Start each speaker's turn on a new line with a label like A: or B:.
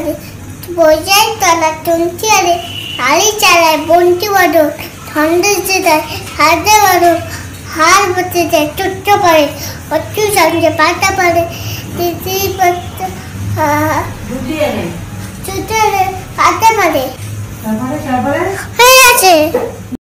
A: বাজে বোঝাই তলা টুনটি আরে হাড়ি চালায় বন্টি বাদর ঠান্ডা যেটায় হাতে বাদর হার বতে যায় টুট্ট পারে অচ্ছু সঙ্গে পাতা পারে দিদি